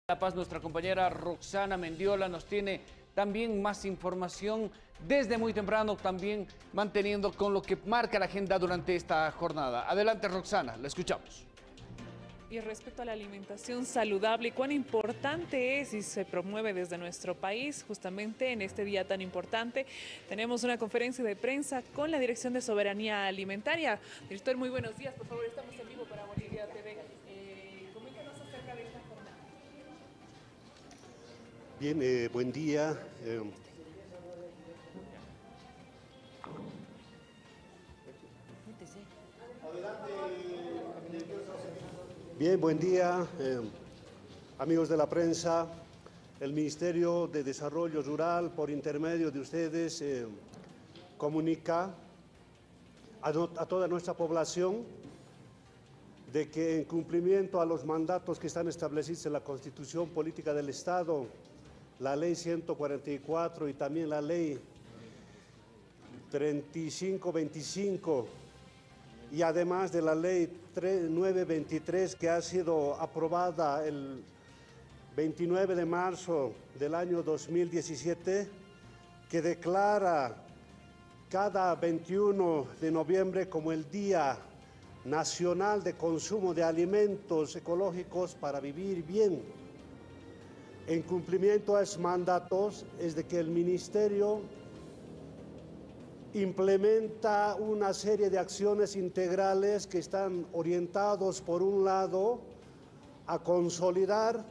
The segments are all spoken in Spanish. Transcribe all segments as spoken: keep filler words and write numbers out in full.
La Paz, nuestra compañera Roxana Mendiola nos tiene también más información desde muy temprano, también manteniendo con lo que marca la agenda durante esta jornada. Adelante, Roxana, la escuchamos. Y respecto a la alimentación saludable, cuán importante es y se promueve desde nuestro país, justamente en este día tan importante, tenemos una conferencia de prensa con la Dirección de Soberanía Alimentaria. Director, muy buenos días, por favor, estamos en vivo para Bolivia T V. Eh, coméntanos acerca de esta jornada. Bien, eh, buen día. Eh, Bien, buen día, eh, amigos de la prensa. El Ministerio de Desarrollo Rural, por intermedio de ustedes, eh, comunica a, no, a toda nuestra población de que en cumplimiento a los mandatos que están establecidos en la Constitución Política del Estado, la Ley ciento cuarenta y cuatro y también la Ley treinta y cinco veinticinco, y además de la Ley nueve veintitrés que ha sido aprobada el veintinueve de marzo del año dos mil diecisiete, que declara cada veintiuno de noviembre como el Día Nacional de Consumo de Alimentos Ecológicos para Vivir Bien. En cumplimiento a esos mandatos es de que el Ministerio implementa una serie de acciones integrales que están orientados, por un lado, a consolidar,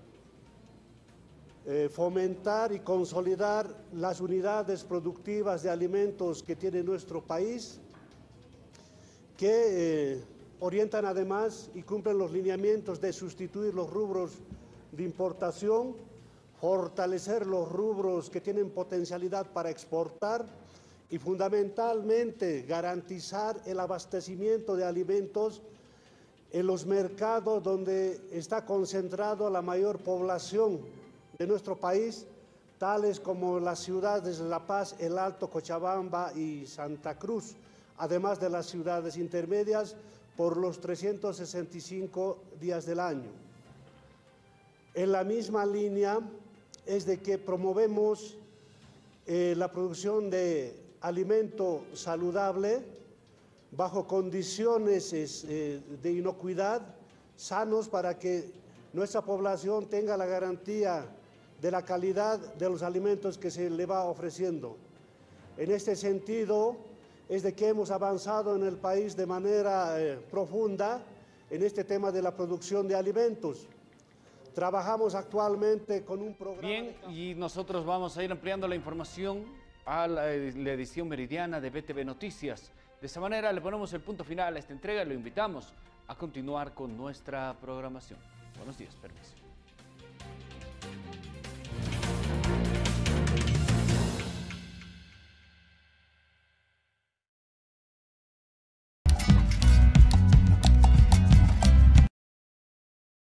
eh, fomentar y consolidar las unidades productivas de alimentos que tiene nuestro país, que eh, orientan además y cumplen los lineamientos de sustituir los rubros de importación, fortalecer los rubros que tienen potencialidad para exportar y fundamentalmente garantizar el abastecimiento de alimentos en los mercados donde está concentrado la mayor población de nuestro país, tales como las ciudades de La Paz, El Alto, Cochabamba y Santa Cruz, además de las ciudades intermedias, por los trescientos sesenta y cinco días del año. En la misma línea es de que promovemos eh, la producción de alimento saludable bajo condiciones eh, de inocuidad, sanos, para que nuestra población tenga la garantía de la calidad de los alimentos que se le va ofreciendo. En este sentido es de que hemos avanzado en el país de manera eh, profunda en este tema de la producción de alimentos. Trabajamos actualmente con un programa... Bien, y nosotros vamos a ir ampliando la información a la, la edición meridiana de B T V Noticias. De esa manera le ponemos el punto final a esta entrega y lo invitamos a continuar con nuestra programación. Buenos días, permiso.